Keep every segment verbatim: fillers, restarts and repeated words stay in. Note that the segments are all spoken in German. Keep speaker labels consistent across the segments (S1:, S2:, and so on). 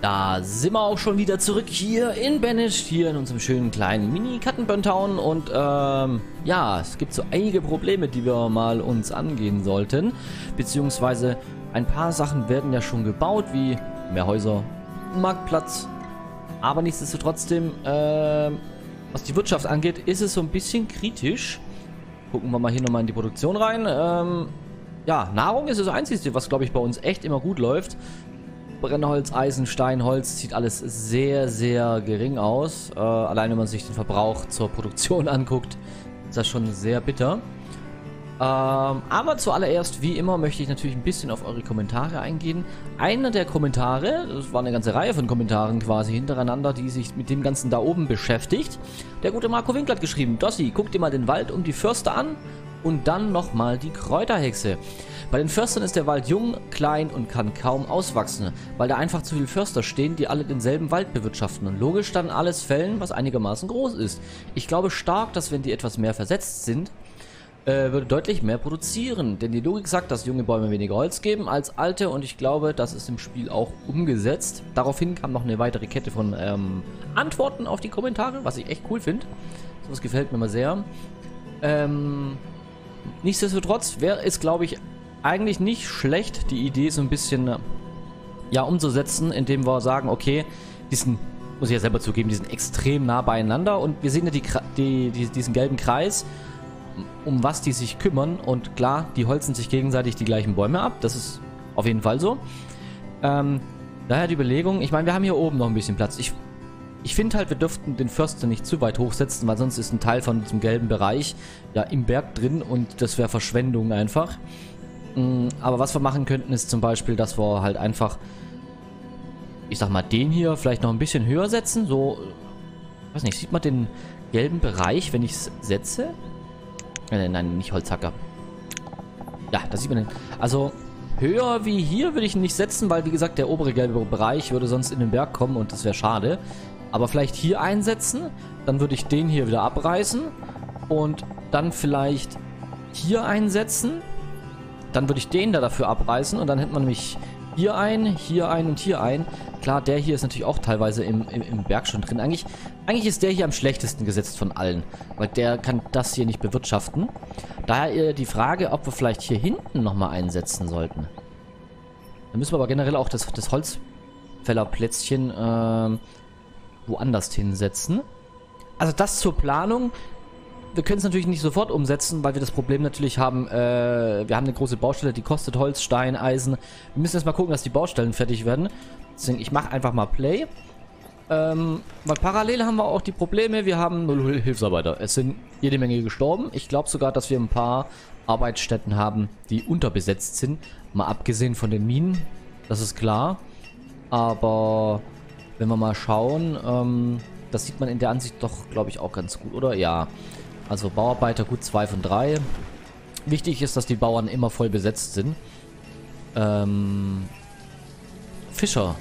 S1: Da sind wir auch schon wieder zurück hier in Banished, hier in unserem schönen kleinen Mini-Cuttenburn-Town. Und ähm, ja, es gibt so einige Probleme, die wir mal uns angehen sollten. Beziehungsweise ein paar Sachen werden ja schon gebaut, wie mehr Häuser, ein Marktplatz. Aber nichtsdestotrotz, äh, was die Wirtschaft angeht, ist es so ein bisschen kritisch. Gucken wir mal hier nochmal in die Produktion rein. Ähm, ja, Nahrung ist das Einzige, was, glaube ich, bei uns echt immer gut läuft. Brennholz, Eisen, Stein, Holz, sieht alles sehr, sehr gering aus. Äh, allein wenn man sich den Verbrauch zur Produktion anguckt, ist das schon sehr bitter. Ähm, aber zuallererst, wie immer, möchte ich natürlich ein bisschen auf eure Kommentare eingehen. Einer der Kommentare, das war eine ganze Reihe von Kommentaren quasi hintereinander, die sich mit dem Ganzen da oben beschäftigt. Der gute Marco Winkler hat geschrieben: Dossi, guck dir mal den Wald um die Förster an und dann nochmal die Kräuterhexe. Bei den Förstern ist der Wald jung, klein und kann kaum auswachsen, weil da einfach zu viele Förster stehen, die alle denselben Wald bewirtschaften und logisch dann alles fällen, was einigermaßen groß ist. Ich glaube stark, dass wenn die etwas mehr versetzt sind, äh, würde deutlich mehr produzieren, denn die Logik sagt, dass junge Bäume weniger Holz geben als alte und ich glaube, das ist im Spiel auch umgesetzt. Daraufhin kam noch eine weitere Kette von ähm, Antworten auf die Kommentare, was ich echt cool finde. Das gefällt mir mal sehr. Ähm, nichtsdestotrotz wäre es, glaube ich, eigentlich nicht schlecht, die Idee so ein bisschen ja umzusetzen, indem wir sagen, okay, die sind, muss ich ja selber zugeben, die sind extrem nah beieinander und wir sehen ja die, die, die, diesen gelben Kreis, um was die sich kümmern und klar, die holzen sich gegenseitig die gleichen Bäume ab, das ist auf jeden Fall so. Ähm, daher die Überlegung, ich meine, wir haben hier oben noch ein bisschen Platz. Ich, ich finde halt, wir dürften den Förster nicht zu weit hochsetzen, weil sonst ist ein Teil von diesem gelben Bereich ja im Berg drin und das wäre Verschwendung einfach. Aber was wir machen könnten, ist zum Beispiel, dass wir halt einfach, ich sag mal, den hier vielleicht noch ein bisschen höher setzen. So, weiß nicht, sieht man den gelben Bereich, wenn ich es setze? Nein, nein, nicht Holzhacker. Ja, da sieht man den. Also, höher wie hier würde ich ihn nicht setzen, weil, wie gesagt, der obere gelbe Bereich würde sonst in den Berg kommen und das wäre schade. Aber vielleicht hier einsetzen, dann würde ich den hier wieder abreißen und dann vielleicht hier einsetzen. Dann würde ich den da dafür abreißen und dann hätte man nämlich hier ein, hier ein und hier ein. Klar, der hier ist natürlich auch teilweise im, im, im Berg schon drin. Eigentlich, eigentlich ist der hier am schlechtesten gesetzt von allen, weil der kann das hier nicht bewirtschaften. Daher die Frage, ob wir vielleicht hier hinten nochmal einsetzen sollten. Dann müssen wir aber generell auch das, das Holzfällerplätzchen äh, woanders hinsetzen. Also das zur Planung. Wir können es natürlich nicht sofort umsetzen, weil wir das Problem natürlich haben, äh, wir haben eine große Baustelle, die kostet Holz, Stein, Eisen. Wir müssen jetzt mal gucken, dass die Baustellen fertig werden. Deswegen, ich mache einfach mal Play. Ähm, weil parallel haben wir auch die Probleme, wir haben null Hilfsarbeiter. Es sind jede Menge gestorben. Ich glaube sogar, dass wir ein paar Arbeitsstätten haben, die unterbesetzt sind. Mal abgesehen von den Minen, das ist klar. Aber wenn wir mal schauen, ähm, das sieht man in der Ansicht doch, glaube ich, auch ganz gut, oder? Ja. Also Bauarbeiter gut zwei von drei. Wichtig ist, dass die Bauern immer voll besetzt sind. Ähm, Fischer.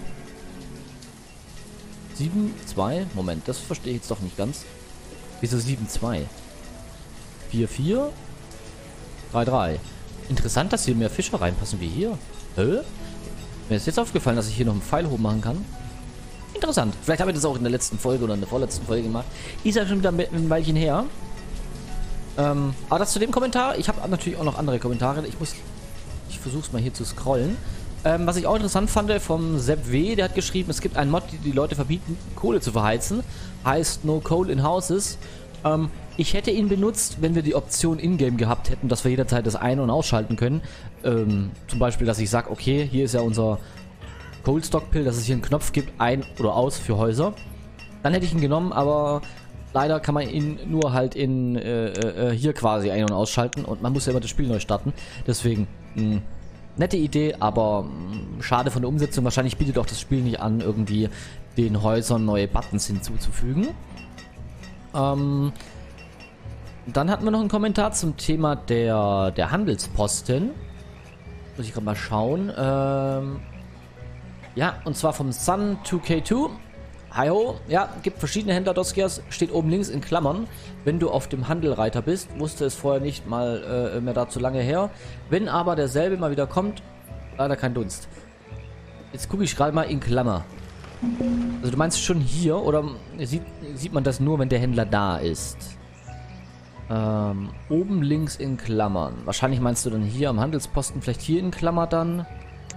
S1: sieben zwei? Moment, das verstehe ich jetzt doch nicht ganz. Wieso sieben zwei? vier vier? drei drei. Interessant, dass hier mehr Fischer reinpassen wie hier. Hä? Mir ist jetzt aufgefallen, dass ich hier noch einen Pfeil hoch machen kann. Interessant. Vielleicht habe ich das auch in der letzten Folge oder in der vorletzten Folge gemacht. Ist ja schon wieder ein Weilchen her. Ähm, aber das zu dem Kommentar. Ich habe natürlich auch noch andere Kommentare. Ich muss, ich versuche es mal hier zu scrollen. Ähm, was ich auch interessant fand vom Sepp W., der hat geschrieben, es gibt einen Mod, die die Leute verbieten, Kohle zu verheizen. Heißt No Coal in Houses. Ähm, ich hätte ihn benutzt, wenn wir die Option in-game gehabt hätten, dass wir jederzeit das ein- und ausschalten können. Ähm, zum Beispiel, dass ich sage, okay, hier ist ja unser Cold Stock Pill, dass es hier einen Knopf gibt, ein oder aus für Häuser. Dann hätte ich ihn genommen, aber leider kann man ihn nur halt in äh, äh, hier quasi ein- und ausschalten und man muss ja immer das Spiel neu starten. Deswegen, mh, nette Idee, aber mh, schade von der Umsetzung. Wahrscheinlich bietet auch das Spiel nicht an, irgendwie den Häusern neue Buttons hinzuzufügen. Ähm, dann hatten wir noch einen Kommentar zum Thema der, der Handelsposten. Muss ich gerade mal schauen. Ähm, ja, und zwar vom Sun zwei K zwei. Hi ho, ja, gibt verschiedene Händler Doskias, steht oben links in Klammern. Wenn du auf dem Handelreiter bist, wusste es vorher nicht mal äh, mehr dazu lange her. Wenn aber derselbe mal wieder kommt, leider kein Dunst. Jetzt gucke ich gerade mal in Klammer. Also du meinst schon hier oder sieht, sieht man das nur, wenn der Händler da ist? Ähm, oben links in Klammern. Wahrscheinlich meinst du dann hier am Handelsposten, vielleicht hier in Klammer dann.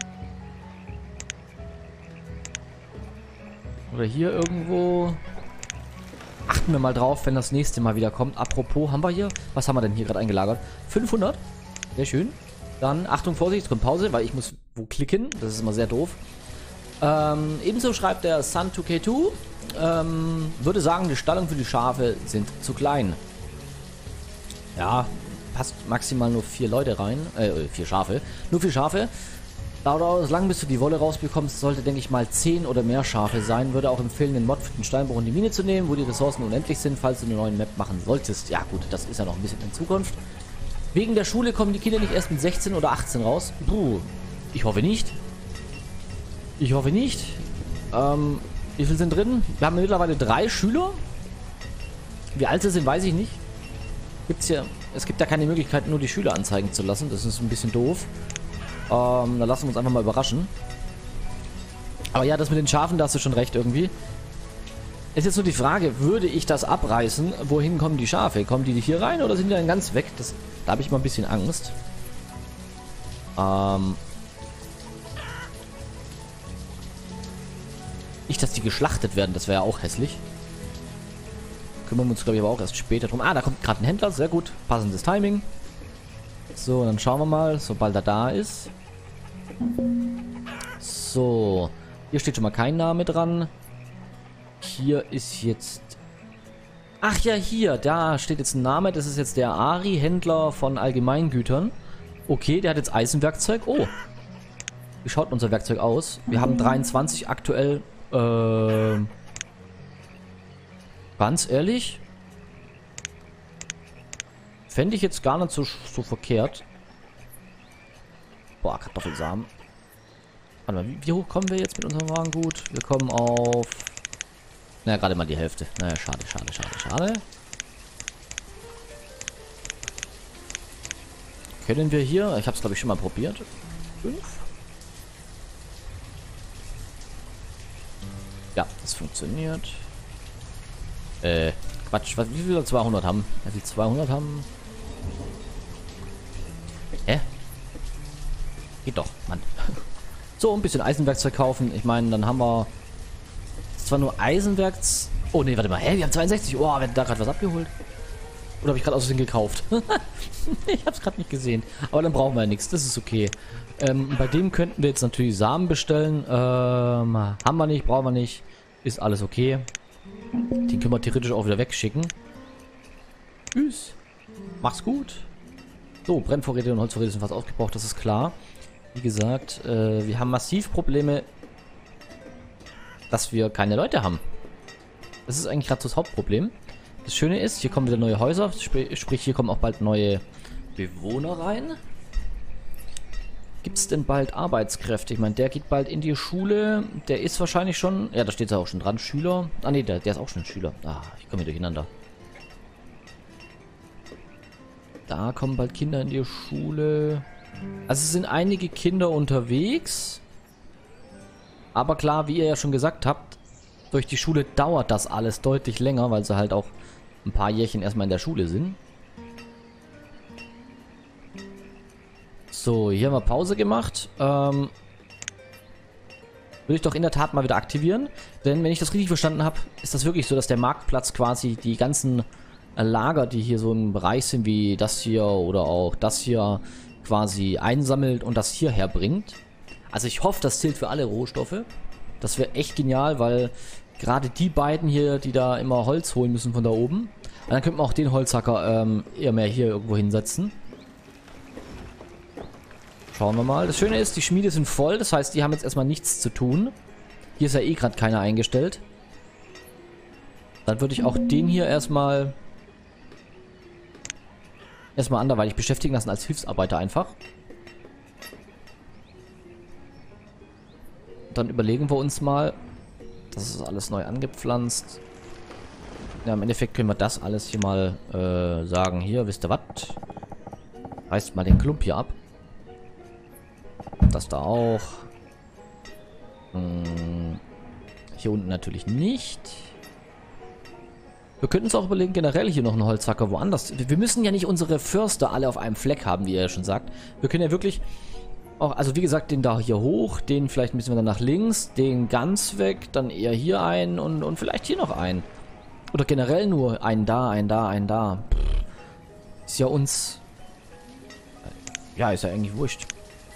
S1: Oder hier irgendwo. Achten wir mal drauf, wenn das nächste Mal wieder kommt. Apropos, haben wir hier, was haben wir denn hier gerade eingelagert? fünfhundert. Sehr schön. Dann, Achtung, Vorsicht, es kommt Pause, weil ich muss wo klicken. Das ist immer sehr doof. Ähm, ebenso schreibt der Sun zwei K zwei. Ähm, würde sagen, die Stallung für die Schafe sind zu klein. Ja, passt maximal nur vier Leute rein. Äh, vier Schafe. Nur vier Schafe. Dauert lang, bis du die Wolle rausbekommst, sollte, denke ich mal, zehn oder mehr Schafe sein. Würde auch empfehlen, den Mod für den Steinbruch und die Mine zu nehmen, wo die Ressourcen unendlich sind, falls du eine neue Map machen solltest. Ja gut, das ist ja noch ein bisschen in Zukunft. Wegen der Schule kommen die Kinder nicht erst mit sechzehn oder achtzehn raus. Puh, ich hoffe nicht. Ich hoffe nicht. Ähm, wie viele sind drin? Wir haben mittlerweile drei Schüler. Wie alt sie sind, weiß ich nicht. Gibt's ja, es gibt ja keine Möglichkeit, nur die Schüler anzeigen zu lassen. Das ist ein bisschen doof. Ähm, da lassen wir uns einfach mal überraschen. Aber ja, das mit den Schafen, da hast du schon recht irgendwie. Ist jetzt nur die Frage, würde ich das abreißen? Wohin kommen die Schafe? Kommen die hier rein oder sind die dann ganz weg? Das, da habe ich mal ein bisschen Angst. Ähm... Nicht, dass die geschlachtet werden, das wäre ja auch hässlich. Kümmern wir uns, glaube ich, aber auch erst später drum. Ah, da kommt gerade ein Händler, sehr gut. Passendes Timing. So, dann schauen wir mal, sobald er da ist. So, hier steht schon mal kein Name dran. Hier ist jetzt... Ach ja, hier, da steht jetzt ein Name. Das ist jetzt der Ari, Händler von Allgemeingütern. Okay, der hat jetzt Eisenwerkzeug. Oh, wie schaut unser Werkzeug aus? Wir haben dreiundzwanzig aktuell. Ähm, ganz ehrlich, fände ich jetzt gar nicht so, so verkehrt. Boah, Kartoffelsamen. Warte mal, wie, wie hoch kommen wir jetzt mit unserem Warengut? Wir kommen auf... Naja, gerade mal die Hälfte. Naja, schade, schade, schade, schade. Können wir hier... Ich habe es, glaube ich, schon mal probiert. Fünf. Ja, das funktioniert. Äh, Quatsch. Was, wie viel zweihundert haben? Ja, die zweihundert haben... Hä? Geht doch, Mann. So, ein bisschen Eisenwerkzeug kaufen. Ich meine, dann haben wir... Zwar nur Eisenwerks... Oh, nee, warte mal. Hä, wir haben zweiundsechzig. Oh, wird da gerade was abgeholt? Oder habe ich gerade aus Versehen gekauft? Ich habe es gerade nicht gesehen. Aber dann brauchen wir ja nichts. Das ist okay. Ähm, bei dem könnten wir jetzt natürlich Samen bestellen. Ähm, haben wir nicht, brauchen wir nicht. Ist alles okay. Die können wir theoretisch auch wieder wegschicken. Tschüss. Mach's gut. So, Brennvorräte und Holzvorräte sind fast aufgebraucht, das ist klar. Wie gesagt, äh, wir haben massiv Probleme, dass wir keine Leute haben. Das ist eigentlich gerade das Hauptproblem. Das Schöne ist, hier kommen wieder neue Häuser, sp sprich hier kommen auch bald neue Bewohner rein. Gibt es denn bald Arbeitskräfte? Ich meine, der geht bald in die Schule. Der ist wahrscheinlich schon... Ja, da steht ja auch schon dran. Schüler. Ah, ne, der, der ist auch schon ein Schüler. Ah, ich komme hier durcheinander. Da kommen bald Kinder in die Schule. Also es sind einige Kinder unterwegs. Aber klar, wie ihr ja schon gesagt habt, durch die Schule dauert das alles deutlich länger, weil sie halt auch ein paar Jährchen erstmal in der Schule sind. So, hier haben wir Pause gemacht. Ähm, würde ich doch in der Tat mal wieder aktivieren. Denn wenn ich das richtig verstanden habe, ist das wirklich so, dass der Marktplatz quasi die ganzen äh, Lager, die hier so im Bereich sind, wie das hier oder auch das hier, quasi einsammelt und das hierher bringt. Also ich hoffe, das zählt für alle Rohstoffe. Das wäre echt genial, weil gerade die beiden hier, die da immer Holz holen müssen von da oben. Und dann könnte man auch den Holzhacker ähm, eher mehr hier irgendwo hinsetzen. Schauen wir mal. Das Schöne ist, die Schmiede sind voll. Das heißt, die haben jetzt erstmal nichts zu tun. Hier ist ja eh gerade keiner eingestellt. Dann würde ich auch den hier erstmal erstmal anderweitig beschäftigen lassen als Hilfsarbeiter einfach. Dann überlegen wir uns mal. Das ist alles neu angepflanzt. Ja, im Endeffekt können wir das alles hier mal äh, sagen. Hier, wisst ihr was? Reißt mal den Klump hier ab. Das da auch. Hm. Hier hier unten natürlich nicht. Wir könnten uns auch überlegen, generell hier noch einen Holzhacker woanders. Wir müssen ja nicht unsere Förster alle auf einem Fleck haben, wie ihr ja schon sagt. Wir können ja wirklich auch, also wie gesagt, den da hier hoch, den vielleicht ein bisschen weiter nach links, den ganz weg, dann eher hier einen und, und vielleicht hier noch einen. Oder generell nur einen da, einen da, einen da. Ist ja uns... Ja, ist ja eigentlich wurscht.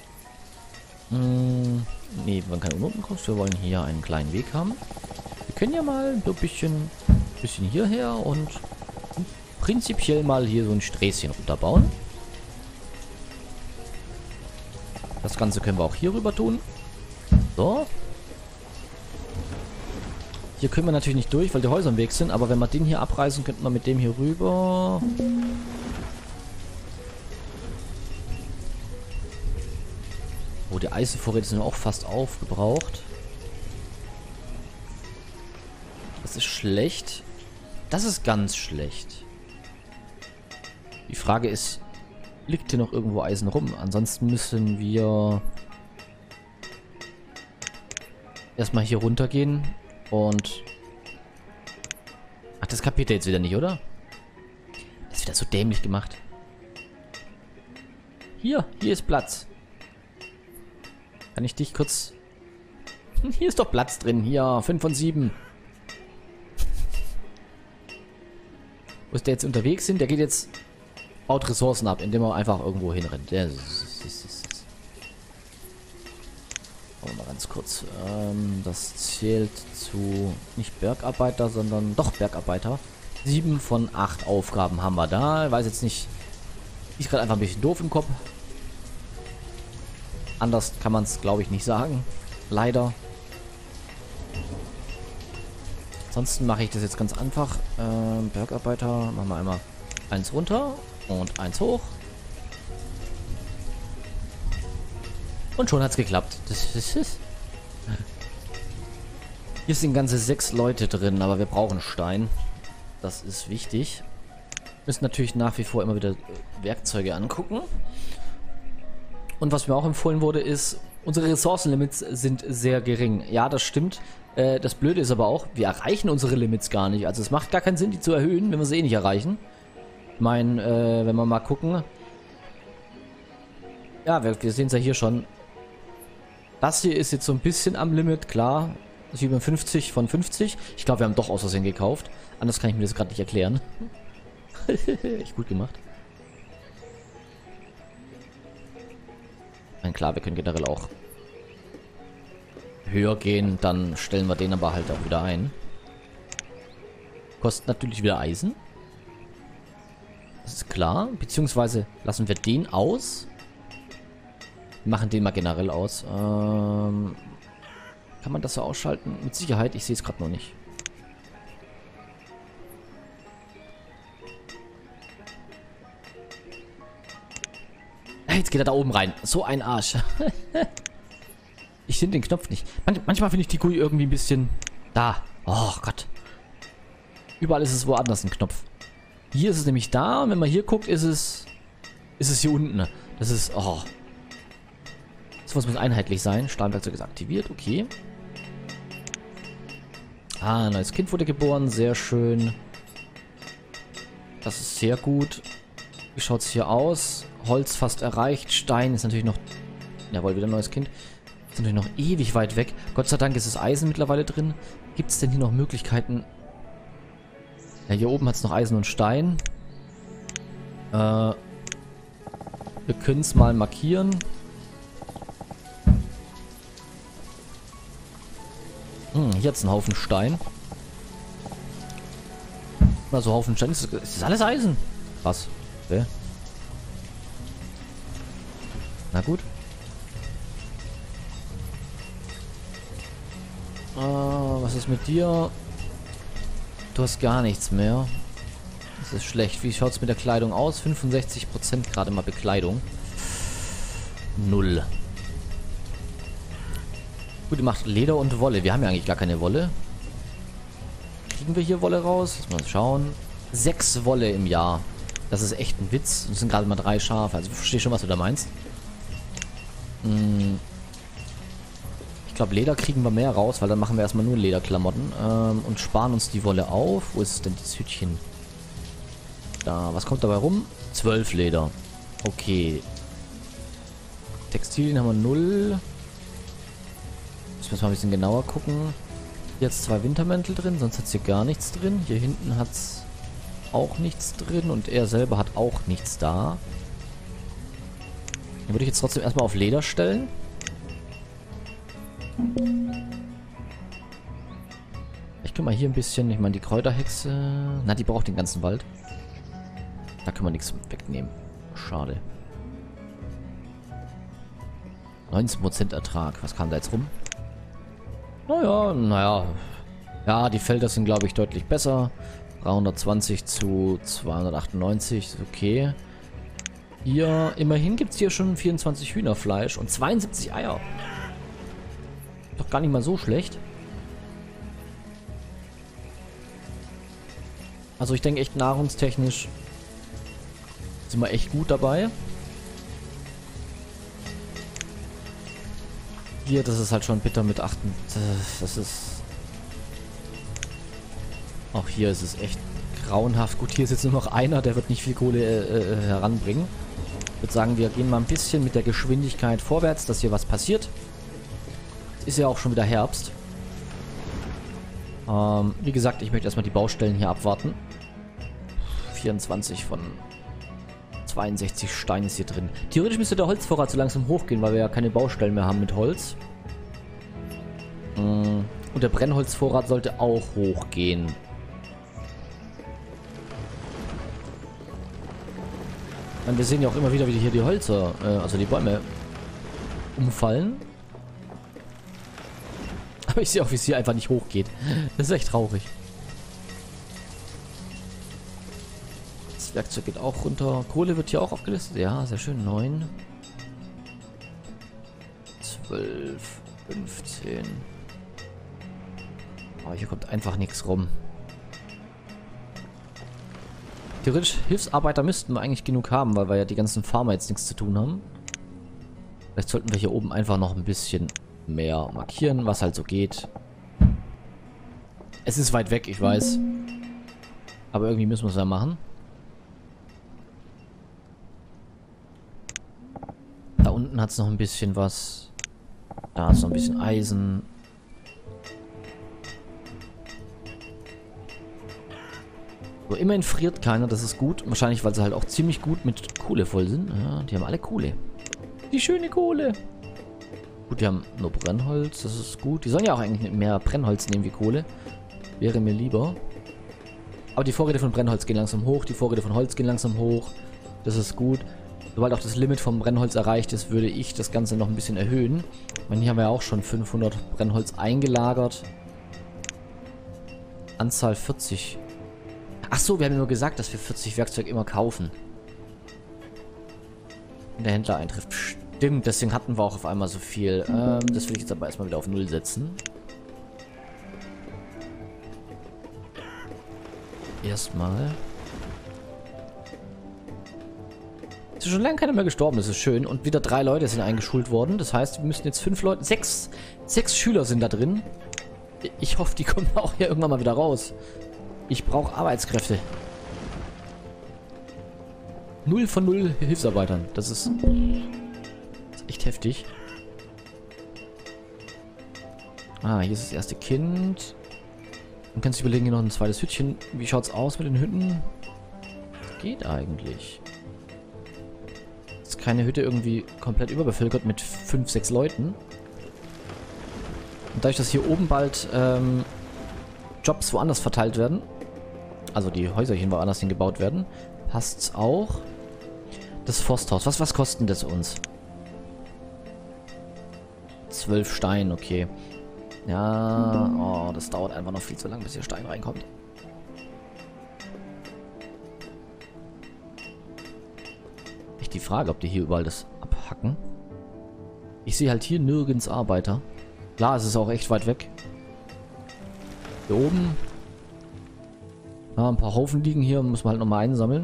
S1: Hm, nee, wir wollen keinen Unordnungskost, wir wollen hier einen kleinen Weg haben. Wir können ja mal so ein bisschen, bisschen hierher und prinzipiell mal hier so ein Sträßchen runterbauen. Das Ganze können wir auch hier rüber tun. So. Hier können wir natürlich nicht durch, weil die Häuser im Weg sind. Aber wenn wir den hier abreißen, könnten wir mit dem hier rüber. Oh, die Eisenvorräte sind auch fast aufgebraucht. Das ist schlecht. Das ist ganz schlecht. Die Frage ist... Liegt hier noch irgendwo Eisen rum? Ansonsten müssen wir erstmal hier runtergehen und... Ach, das kapiert ihr jetzt wieder nicht, oder? Das ist wieder so dämlich gemacht. Hier, hier ist Platz. Kann ich dich kurz... Hier ist doch Platz drin. Hier, fünf von sieben. Wo ist der jetzt unterwegs sind? Der geht jetzt... baut Ressourcen ab, indem er einfach irgendwo hinrennt. Ja, Schauen wir mal ganz kurz. Ähm, das zählt zu nicht Bergarbeiter, sondern doch Bergarbeiter. Sieben von acht Aufgaben haben wir da. Ich weiß jetzt nicht. Ist gerade einfach ein bisschen doof im Kopf. Anders kann man es, glaube ich, nicht sagen. Leider. Ansonsten mache ich das jetzt ganz einfach. Ähm, Bergarbeiter, machen wir einmal eins runter. Und eins hoch. Und schon hat es geklappt. Das, das ist... Hier sind ganze sechs Leute drin, aber wir brauchen Stein. Das ist wichtig. Wir müssen natürlich nach wie vor immer wieder Werkzeuge angucken. Und was mir auch empfohlen wurde, ist, unsere Ressourcenlimits sind sehr gering. Ja, das stimmt. Äh, das Blöde ist aber auch, wir erreichen unsere Limits gar nicht. Also es macht gar keinen Sinn, die zu erhöhen, wenn wir sie eh nicht erreichen. Ich meine, äh, wenn wir mal gucken. Ja, wir, wir sehen es ja hier schon. Das hier ist jetzt so ein bisschen am Limit, klar. siebenundfünfzig von fünfzig. Ich glaube, wir haben doch aus Versehen gekauft. Anders kann ich mir das gerade nicht erklären. Echt gut gemacht. Ich meine, klar, wir können generell auch höher gehen. Dann stellen wir den aber halt auch wieder ein. Kostet natürlich wieder Eisen. Das ist klar. Beziehungsweise lassen wir den aus. Wir machen den mal generell aus. Ähm, kann man das so ausschalten? Mit Sicherheit. Ich sehe es gerade noch nicht. Jetzt geht er da oben rein. So ein Arsch. Ich finde den Knopf nicht. Man manchmal finde ich die G U I irgendwie ein bisschen... Da. Oh Gott. Überall ist es woanders ein Knopf. Hier ist es nämlich da. Und wenn man hier guckt, ist es... Ist es hier unten. Das ist... Oh. Das muss einheitlich sein. Stahlwerkzeug ist aktiviert. Okay. Ah, ein neues Kind wurde geboren. Sehr schön. Das ist sehr gut. Wie schaut es hier aus? Holz fast erreicht. Stein ist natürlich noch... Jawohl, wieder ein neues Kind. Ist natürlich noch ewig weit weg. Gott sei Dank ist das Eisen mittlerweile drin. Gibt es denn hier noch Möglichkeiten? Ja, hier oben hat es noch Eisen und Stein. Äh, wir können es mal markieren. Hm, hier hat es einen Haufen Stein. Also Haufen Stein. Ist das, ist das alles Eisen? Krass. Okay. Na gut. Uh, was ist mit dir? Du hast gar nichts mehr. Das ist schlecht. Wie schaut es mit der Kleidung aus? fünfundsechzig Prozent gerade mal Bekleidung. Null. Gut, die macht Leder und Wolle. Wir haben ja eigentlich gar keine Wolle. Kriegen wir hier Wolle raus? Lass mal schauen. Sechs Wolle im Jahr. Das ist echt ein Witz. Das sind gerade mal drei Schafe. Also ich verstehe schon, was du da meinst. Hm. Ich glaube, Leder kriegen wir mehr raus, weil dann machen wir erstmal nur Lederklamotten ähm, und sparen uns die Wolle auf. Wo ist denn das Hütchen? Da, was kommt dabei rum? zwölf Leder. Okay. Textilien haben wir null. Müssen wir mal ein bisschen genauer gucken. Jetzt zwei Wintermäntel drin, sonst hat es hier gar nichts drin. Hier hinten hat es auch nichts drin und er selber hat auch nichts da. Dann würde ich jetzt trotzdem erstmal auf Leder stellen. Ich kann mal hier ein bisschen, ich meine die Kräuterhexe, na die braucht den ganzen Wald. Da können wir nichts wegnehmen. Schade. neunzehn Prozent Ertrag, was kam da jetzt rum? Naja, naja. Ja, die Felder sind glaube ich deutlich besser. dreihundertzwanzig zu zweihundertachtundneunzig, ist okay. Hier, immerhin gibt es hier schon vierundzwanzig Hühnerfleisch und zweiundsiebzig Eier. Doch gar nicht mal so schlecht. Also ich denke echt nahrungstechnisch sind wir echt gut dabei. Hier, das ist halt schon bitter mit achten. Das ist... Auch hier ist es echt grauenhaft. Gut, hier ist jetzt nur noch einer, der wird nicht viel Kohle äh, äh, heranbringen. Ich würde sagen, wir gehen mal ein bisschen mit der Geschwindigkeit vorwärts, dass hier was passiert. Ist ja auch schon wieder Herbst. Ähm, wie gesagt, ich möchte erstmal die Baustellen hier abwarten. vierundzwanzig von zweiundsechzig Stein ist hier drin. Theoretisch müsste der Holzvorrat so langsam hochgehen, weil wir ja keine Baustellen mehr haben mit Holz. Und der Brennholzvorrat sollte auch hochgehen. Und wir sehen ja auch immer wieder, wie hier die Hölzer, äh, also die Bäume umfallen. Aber ich sehe auch, wie es hier einfach nicht hochgeht. Das ist echt traurig. Das Werkzeug geht auch runter. Kohle wird hier auch aufgelistet. Ja, sehr schön. neun. zwölf. fünfzehn. Aber hier kommt einfach nichts rum. Theoretisch, Hilfsarbeiter müssten wir eigentlich genug haben, weil wir ja die ganzen Farmer jetzt nichts zu tun haben. Vielleicht sollten wir hier oben einfach noch ein bisschen mehr markieren, was halt so geht. Es ist weit weg, ich weiß. Aber irgendwie müssen wir es ja machen. Da unten hat es noch ein bisschen was. Da ist noch ein bisschen Eisen. So, immerhin friert keiner, das ist gut. Wahrscheinlich, weil sie halt auch ziemlich gut mit Kohle voll sind. Ja, die haben alle Kohle. Die schöne Kohle. Gut, die haben nur Brennholz, das ist gut. Die sollen ja auch eigentlich mehr Brennholz nehmen wie Kohle. Wäre mir lieber. Aber die Vorräte von Brennholz gehen langsam hoch, die Vorräte von Holz gehen langsam hoch. Das ist gut. Sobald auch das Limit vom Brennholz erreicht ist, würde ich das Ganze noch ein bisschen erhöhen. Ich meine, hier haben wir ja auch schon fünfhundert Brennholz eingelagert. Anzahl vierzig. Ach so, wir haben ja nur gesagt, dass wir vierzig Werkzeug immer kaufen. Wenn der Händler eintrifft. Stimmt, deswegen hatten wir auch auf einmal so viel. Ähm, das will ich jetzt aber erstmal wieder auf null setzen. Erstmal. Es ist schon lange keiner mehr gestorben, das ist schön. Und wieder drei Leute sind eingeschult worden. Das heißt, wir müssen jetzt fünf Leute... Sechs, sechs Schüler sind da drin. Ich hoffe, die kommen auch hier irgendwann mal wieder raus. Ich brauche Arbeitskräfte. Null von null Hilfsarbeitern. Das ist, das ist echt heftig. Ah, hier ist das erste Kind. Dann kannst du überlegen, hier noch ein zweites Hütchen. Wie schaut's aus mit den Hütten? Geht eigentlich. Ist keine Hütte irgendwie komplett überbevölkert mit fünf, sechs Leuten. Und dadurch, dass hier oben bald ähm, Jobs woanders verteilt werden, also die Häuserchen woanders hingebaut werden, passt's auch. Das Forsthaus. Was, was kostet das uns? zwölf Stein, okay. Ja, oh, das dauert einfach noch viel zu lange, bis hier Stein reinkommt. Echt die Frage, ob die hier überall das abhacken. Ich sehe halt hier nirgends Arbeiter. Klar, es ist auch echt weit weg. Hier oben. Ja, ein paar Haufen liegen hier, muss man halt nochmal einsammeln.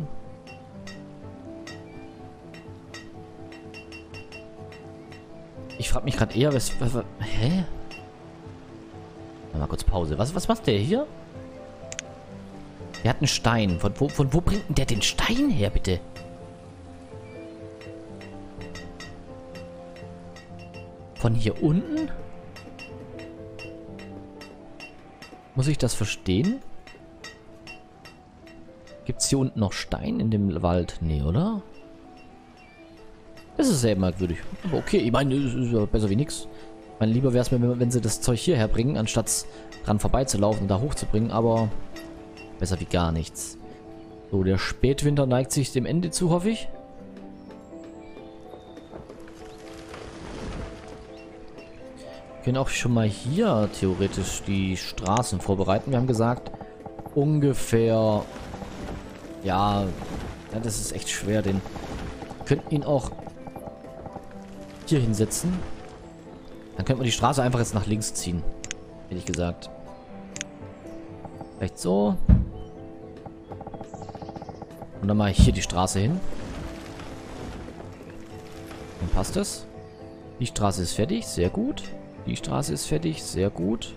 S1: Ich frage mich gerade eher, was, was, was... Hä? Mal kurz Pause. Was, was macht der hier? Der hat einen Stein. Von wo, von wo bringt denn der den Stein her, bitte? Von hier unten? Muss ich das verstehen? Gibt es hier unten noch Stein in dem Wald? Nee, oder? Das ist sehr merkwürdig. Aber okay, ich meine, es ist ja besser wie nichts. Ich meine, lieber wäre es mir, wenn sie das Zeug hierher bringen, anstatt dran vorbeizulaufen und da hochzubringen, aber besser wie gar nichts. So, der Spätwinter neigt sich dem Ende zu, hoffe ich. Wir können auch schon mal hier theoretisch die Straßen vorbereiten. Wir haben gesagt, ungefähr... Ja, ja, das ist echt schwer, den... Wir könnten ihn auch hier hinsetzen. Dann könnte man die Straße einfach jetzt nach links ziehen. Hätte ich gesagt. Vielleicht so. Und dann mache ich hier die Straße hin. Dann passt das. Die Straße ist fertig, sehr gut. Die Straße ist fertig, sehr gut.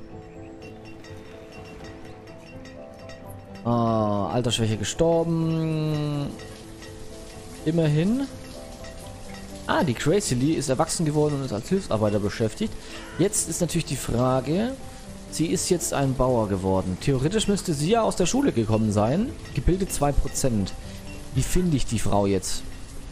S1: Ah, Altersschwäche gestorben. Immerhin. Ah, die Crazy Lee ist erwachsen geworden und ist als Hilfsarbeiter beschäftigt. Jetzt ist natürlich die Frage, sie ist jetzt ein Bauer geworden. Theoretisch müsste sie ja aus der Schule gekommen sein. Gebildet zwei Prozent. Wie finde ich die Frau jetzt?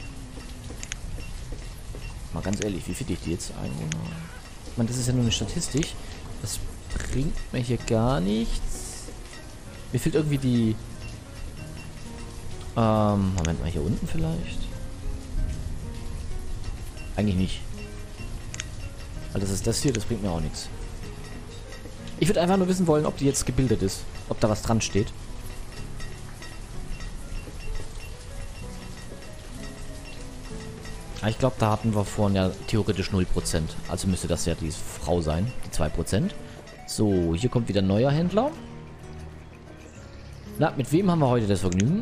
S1: Mal ganz ehrlich, wie finde ich die jetzt? Einwohner. Ich meine, das ist ja nur eine Statistik. Das bringt mir hier gar nichts. Mir fehlt irgendwie die... Ähm, Moment mal, hier unten vielleicht? Eigentlich nicht. Weil das ist das hier, das bringt mir auch nichts. Ich würde einfach nur wissen wollen, ob die jetzt gebildet ist. Ob da was dran steht. Ich glaube, da hatten wir vorhin ja theoretisch null Prozent. Also müsste das ja die Frau sein, die zwei Prozent. So, hier kommt wieder ein neuer Händler. Na, mit wem haben wir heute das Vergnügen?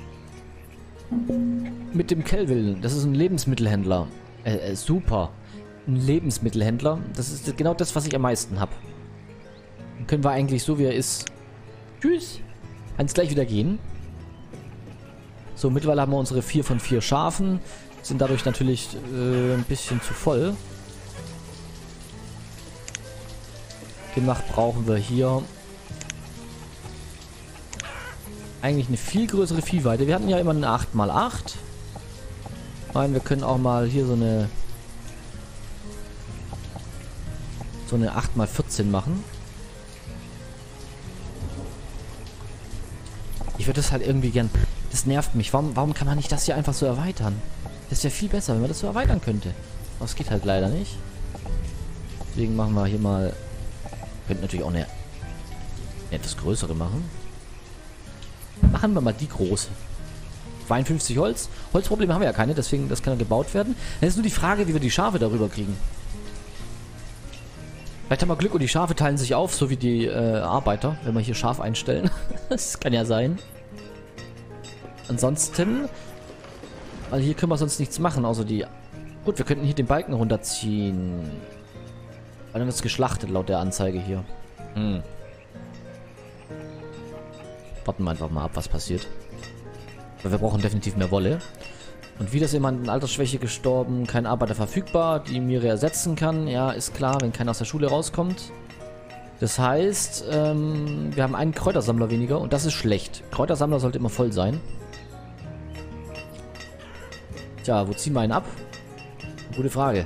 S1: Mit dem Kelvin. Das ist ein Lebensmittelhändler. Äh, äh, super. Ein Lebensmittelhändler. Das ist genau das, was ich am meisten habe. Dann können wir eigentlich so, wie er ist... Tschüss. Kann es gleich wieder gehen. So, mittlerweile haben wir unsere vier von vier Schafen. Sind dadurch natürlich äh, ein bisschen zu voll. Gemacht brauchen wir hier eigentlich eine viel größere Viehweide. Wir hatten ja immer eine acht mal acht. Ich meine, wir können auch mal hier so eine so eine acht mal vierzehn machen. Ich würde das halt irgendwie gern... Das nervt mich. Warum, warum kann man nicht das hier einfach so erweitern? Das wäre viel besser, wenn man das so erweitern könnte. Aber es geht halt leider nicht. Deswegen machen wir hier mal... Könnten natürlich auch eine, eine etwas größere machen. Machen wir mal die große. zweiundfünfzig Holz. Holzprobleme haben wir ja keine, deswegen das kann ja gebaut werden. Dann ist nur die Frage, wie wir die Schafe darüber kriegen. Vielleicht haben wir Glück und die Schafe teilen sich auf, so wie die äh, Arbeiter, wenn wir hier Schaf einstellen. Das kann ja sein. Ansonsten... Weil hier können wir sonst nichts machen, außer die... Gut, wir könnten hier den Balken runterziehen. Weil dann wird es geschlachtet, laut der Anzeige hier. Hm. Warten wir einfach mal ab, was passiert. Weil wir brauchen definitiv mehr Wolle. Und wieder ist jemand in Altersschwäche gestorben, kein Arbeiter verfügbar, die Mire ersetzen kann. Ja, ist klar, wenn keiner aus der Schule rauskommt. Das heißt, ähm, wir haben einen Kräutersammler weniger und das ist schlecht. Kräutersammler sollte immer voll sein. Tja, wo ziehen wir einen ab? Gute Frage.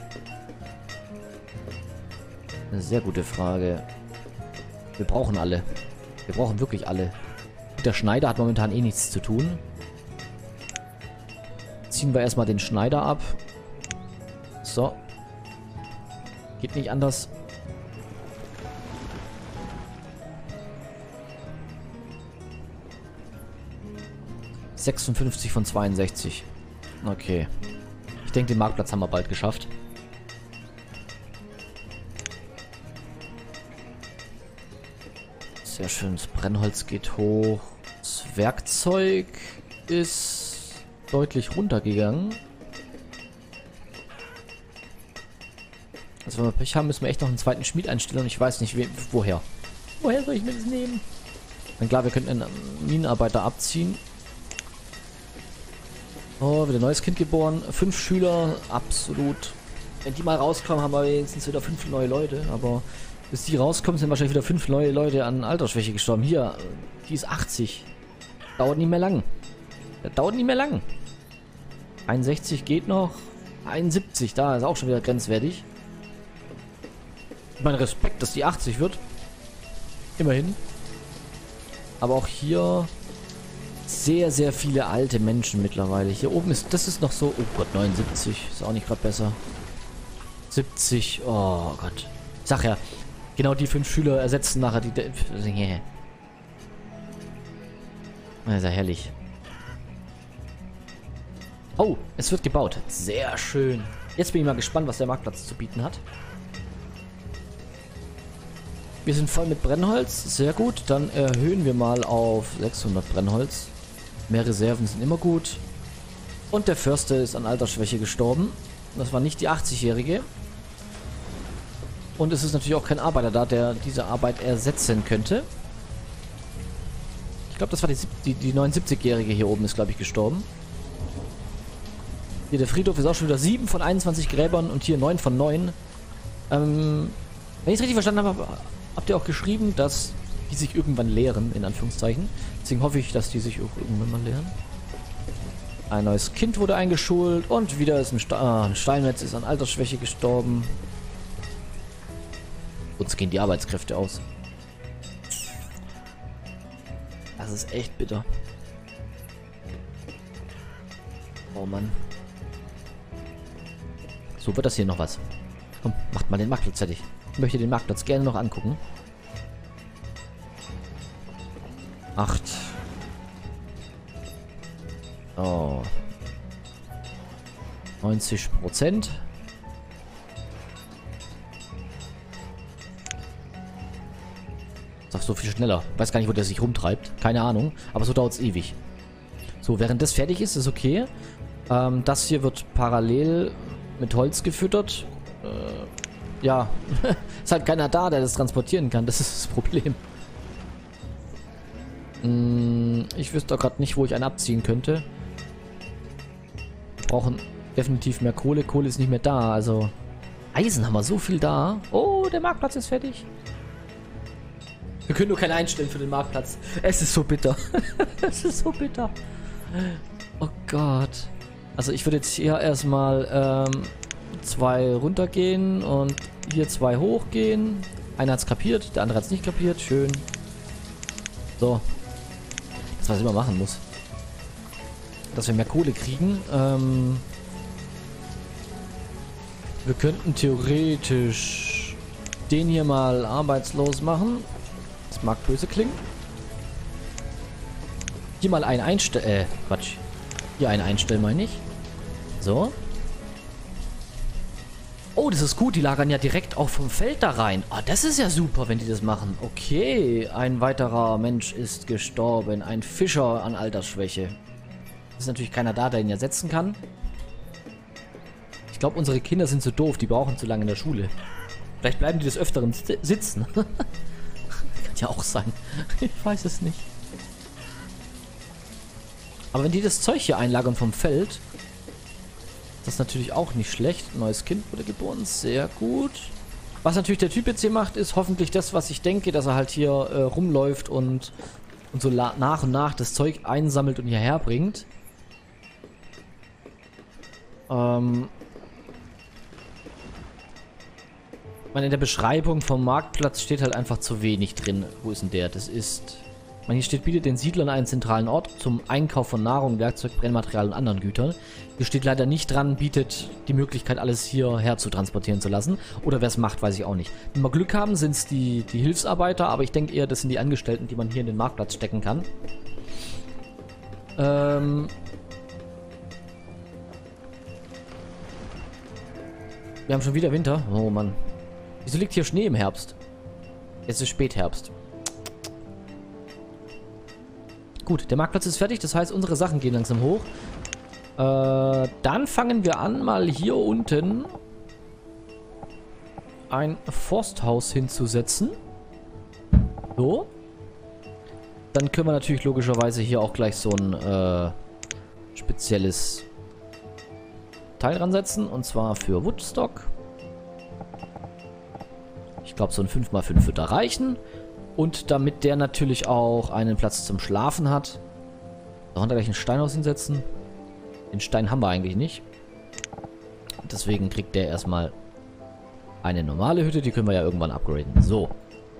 S1: Eine sehr gute Frage. Wir brauchen alle. Wir brauchen wirklich alle. Der Schneider hat momentan eh nichts zu tun. Ziehen wir erstmal den Schneider ab. So. Geht nicht anders. sechsundfünfzig von zweiundsechzig. Okay. Ich denke, den Marktplatz haben wir bald geschafft. Sehr schön. Das Brennholz geht hoch. Das Werkzeug ist deutlich runtergegangen. Also wenn wir Pech haben, müssen wir echt noch einen zweiten Schmied einstellen und ich weiß nicht, we woher. Woher soll ich mir das nehmen? Dann klar, wir könnten einen Minenarbeiter abziehen. Oh, wieder ein neues Kind geboren. Fünf Schüler, absolut. Wenn die mal rauskommen, haben wir wenigstens wieder fünf neue Leute. Aber bis die rauskommen, sind wahrscheinlich wieder fünf neue Leute an Altersschwäche gestorben. Hier, die ist achtzig. Dauert nicht mehr lang. Das dauert nicht mehr lang. einundsechzig geht noch. einundsiebzig, da ist auch schon wieder grenzwertig. Mein Respekt, dass die achtzig wird. Immerhin. Aber auch hier sehr, sehr viele alte Menschen mittlerweile. Hier oben ist, das ist noch so, oh Gott, neunundsiebzig. Ist auch nicht gerade besser. siebzig, oh Gott. Ich sag ja, genau die fünf Schüler ersetzen nachher die... Yeah. Das ist ja herrlich. Oh, es wird gebaut. Sehr schön. Jetzt bin ich mal gespannt, was der Marktplatz zu bieten hat. Wir sind voll mit Brennholz. Sehr gut. Dann erhöhen wir mal auf sechshundert Brennholz. Mehr Reserven sind immer gut. Und der Förster ist an Altersschwäche gestorben. Das war nicht die achtzigjährige. Und es ist natürlich auch kein Arbeiter da, der diese Arbeit ersetzen könnte. Ich glaube, das war die, die, die neunundsiebzigjährige hier oben ist, glaube ich, gestorben. Hier, der Friedhof ist auch schon wieder sieben von einundzwanzig Gräbern und hier neun von neun. Ähm, wenn ich es richtig verstanden habe, habt ihr auch geschrieben, dass die sich irgendwann leeren, in Anführungszeichen. Deswegen hoffe ich, dass die sich auch irgendwann mal leeren. Ein neues Kind wurde eingeschult und wieder ist ein, Ste ah, ein Steinmetz ist an Altersschwäche gestorben. Uns gehen die Arbeitskräfte aus. Das ist echt bitter. Oh Mann. So, wird das hier noch was? Komm, macht mal den Marktplatz fertig. Ich möchte den Marktplatz gerne noch angucken. Acht. Oh. neunzig Prozent. Ist doch so viel schneller. Weiß gar nicht, wo der sich rumtreibt. Keine Ahnung. Aber so dauert es ewig. So, während das fertig ist, ist okay. Ähm, das hier wird parallel mit Holz gefüttert. Äh, ja. Ist halt keiner da, der das transportieren kann. Das ist das Problem. Hm, ich wüsste doch gerade nicht, wo ich einen abziehen könnte. Wir brauchen definitiv mehr Kohle. Kohle ist nicht mehr da. Also Eisen haben wir so viel da. Oh, der Marktplatz ist fertig. Wir können nur keinen einstellen für den Marktplatz. Es ist so bitter. Es ist so bitter. Oh Gott. Also ich würde jetzt hier erstmal ähm, zwei runtergehen und hier zwei hochgehen. Einer hat es kapiert, der andere hat es nicht kapiert. Schön. So. Das, was ich immer machen muss. Dass wir mehr Kohle kriegen. Ähm, wir könnten theoretisch den hier mal arbeitslos machen. Das mag böse klingen. Hier mal einen einstellen. Äh, Quatsch. Hier einen einstellen, meine ich. So. Oh, das ist gut. Die lagern ja direkt auch vom Feld da rein. Ah, das ist ja super, wenn die das machen. Okay. Ein weiterer Mensch ist gestorben. Ein Fischer an Altersschwäche. Ist natürlich keiner da, der ihn ersetzen kann. Ich glaube, unsere Kinder sind zu doof. Die brauchen zu lange in der Schule. Vielleicht bleiben die des Öfteren sitzen. Kann ja auch sein. Ich weiß es nicht. Aber wenn die das Zeug hier einlagern vom Feld, das ist natürlich auch nicht schlecht. Ein neues Kind wurde geboren, sehr gut. Was natürlich der Typ jetzt hier macht, ist hoffentlich das, was ich denke, dass er halt hier äh, rumläuft und, und so nach und nach das Zeug einsammelt und hierher bringt. Ähm... Ich meine, in der Beschreibung vom Marktplatz steht halt einfach zu wenig drin. Wo ist denn der? Das ist... Ich meine, hier steht, bietet den Siedlern einen zentralen Ort zum Einkauf von Nahrung, Werkzeug, Brennmaterial und anderen Gütern. Hier steht leider nicht dran, bietet die Möglichkeit, alles hierher zu transportieren zu lassen. Oder wer es macht, weiß ich auch nicht. Wenn wir Glück haben, sind es die, die Hilfsarbeiter, aber ich denke eher, das sind die Angestellten, die man hier in den Marktplatz stecken kann. Ähm... Wir haben schon wieder Winter. Oh Mann. Wieso liegt hier Schnee im Herbst? Es ist Spätherbst. Gut, der Marktplatz ist fertig. Das heißt, unsere Sachen gehen langsam hoch. Äh, dann fangen wir an, mal hier unten ein Forsthaus hinzusetzen. So. Dann können wir natürlich logischerweise hier auch gleich so ein äh, spezielles Teil dran setzen. Und zwar für Woodstock. Ich glaube, so ein fünf mal fünf wird da reichen. Und damit der natürlich auch einen Platz zum Schlafen hat. Da haben wir gleich ein Steinhaus hinsetzen. Den Stein haben wir eigentlich nicht. Deswegen kriegt der erstmal eine normale Hütte. Die können wir ja irgendwann upgraden. So.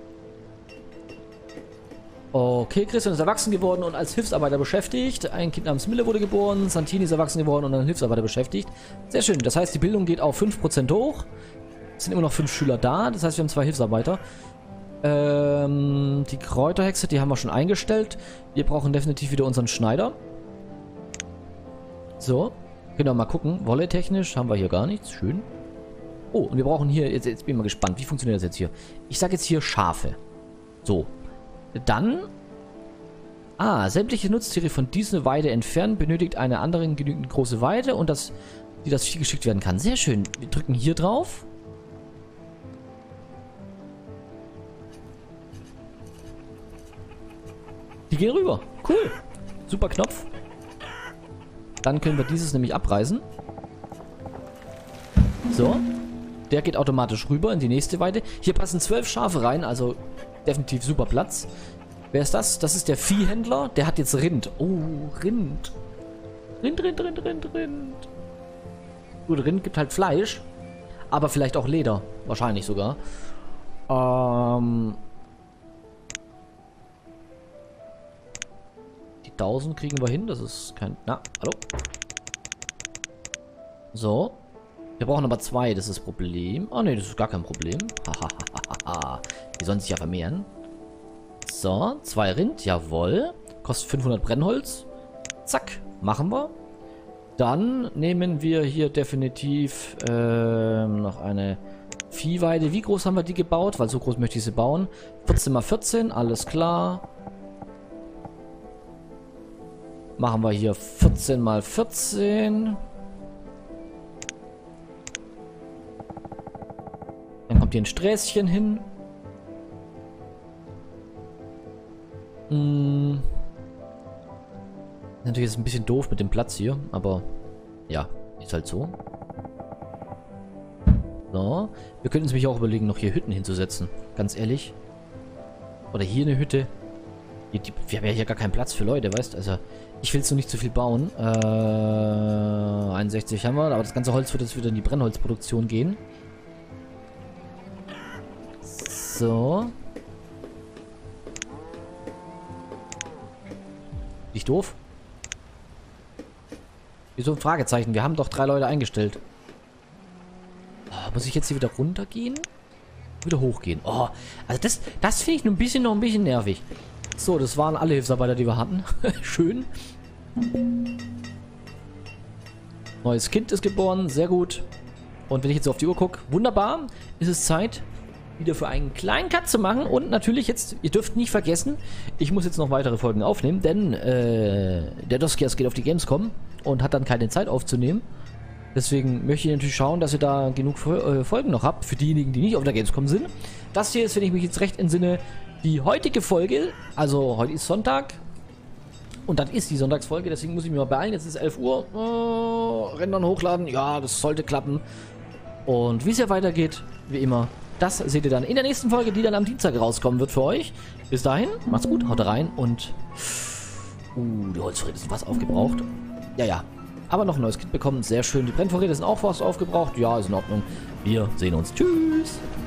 S1: Okay, Christian ist erwachsen geworden und als Hilfsarbeiter beschäftigt. Ein Kind namens Mille wurde geboren. Santini ist erwachsen geworden und als Hilfsarbeiter beschäftigt. Sehr schön. Das heißt, die Bildung geht auf fünf Prozent hoch. Es sind immer noch fünf Schüler da. Das heißt, wir haben zwei Hilfsarbeiter. Ähm, die Kräuterhexe, die haben wir schon eingestellt. Wir brauchen definitiv wieder unseren Schneider. So. Genau, mal gucken. Wolle technisch haben wir hier gar nichts. Schön. Oh, und wir brauchen hier, jetzt, jetzt bin ich mal gespannt, wie funktioniert das jetzt hier? Ich sage jetzt hier Schafe. So. Dann, ah, sämtliche Nutztiere von dieser Weide entfernen, benötigt eine andere genügend große Weide und das, die das Vieh geschickt werden kann. Sehr schön. Wir drücken hier drauf. Die gehen rüber. Cool. Super Knopf. Dann können wir dieses nämlich abreißen. So. Der geht automatisch rüber in die nächste Weide. Hier passen zwölf Schafe rein, also definitiv super Platz. Wer ist das? Das ist der Viehhändler. Der hat jetzt Rind. Oh, Rind. Rind, Rind, Rind, Rind, Rind. Gut, Rind gibt halt Fleisch. Aber vielleicht auch Leder. Wahrscheinlich sogar. Ähm... Die tausend kriegen wir hin. Das ist kein... Na, hallo? So. Wir brauchen aber zwei. Das ist das Problem. Oh ne, das ist gar kein Problem. Hahaha. Die sollen sich ja vermehren. So, zwei Rind, jawohl. Kostet fünfhundert Brennholz. Zack, machen wir. Dann nehmen wir hier definitiv ähm, noch eine Viehweide. Wie groß haben wir die gebaut? Weil so groß möchte ich sie bauen. vierzehn mal vierzehn, alles klar. Machen wir hier vierzehn mal vierzehn. Dann kommt hier ein Sträßchen hin. Hm. Natürlich ist es ein bisschen doof mit dem Platz hier, aber ja, ist halt so. So. Wir könnten uns nämlich auch überlegen, noch hier Hütten hinzusetzen. Ganz ehrlich. Oder hier eine Hütte. Hier, die, wir haben ja hier gar keinen Platz für Leute, weißt du? Also, ich will jetzt noch nicht zu viel bauen. Äh, einundsechzig haben wir, aber das ganze Holz wird jetzt wieder in die Brennholzproduktion gehen. So. Nicht doof? Wieso ein Fragezeichen? Wir haben doch drei Leute eingestellt. Oh, muss ich jetzt hier wieder runtergehen? Wieder hochgehen. Oh, also das, das finde ich nur ein bisschen noch ein bisschen nervig. So, das waren alle Hilfsarbeiter, die wir hatten. Schön. Neues Kind ist geboren. Sehr gut. Und wenn ich jetzt auf die Uhr gucke, wunderbar, ist es Zeit, wieder für einen kleinen Cut zu machen. Und natürlich jetzt, ihr dürft nicht vergessen, ich muss jetzt noch weitere Folgen aufnehmen, denn äh, der Doskias geht auf die Gamescom und hat dann keine Zeit aufzunehmen. Deswegen möchte ich natürlich schauen, dass ihr da genug äh, Folgen noch habt, für diejenigen, die nicht auf der Gamescom sind. Das hier ist, wenn ich mich jetzt recht entsinne, die heutige Folge. Also heute ist Sonntag und das ist die Sonntagsfolge, deswegen muss ich mich mal beeilen. Jetzt ist elf Uhr. Äh, Rendern hochladen, ja, das sollte klappen. Und wie es ja weitergeht, wie immer, das seht ihr dann in der nächsten Folge, die dann am Dienstag rauskommen wird für euch. Bis dahin, macht's gut, haut rein und... Uh, die Holzvorräte sind fast aufgebraucht. Ja, ja. Aber noch ein neues Kit bekommen, sehr schön. Die Brennvorräte sind auch fast aufgebraucht. Ja, ist in Ordnung. Wir sehen uns. Tschüss.